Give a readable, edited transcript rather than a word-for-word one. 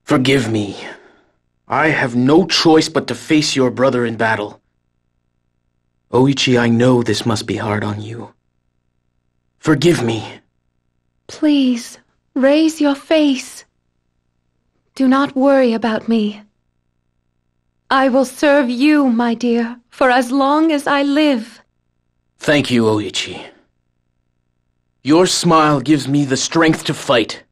Forgive me. I have no choice but to face your brother in battle. Oichi, I know this must be hard on you. Forgive me. Please, raise your face. Do not worry about me. I will serve you, my dear, for as long as I live. Thank you, Oichi. Your smile gives me the strength to fight.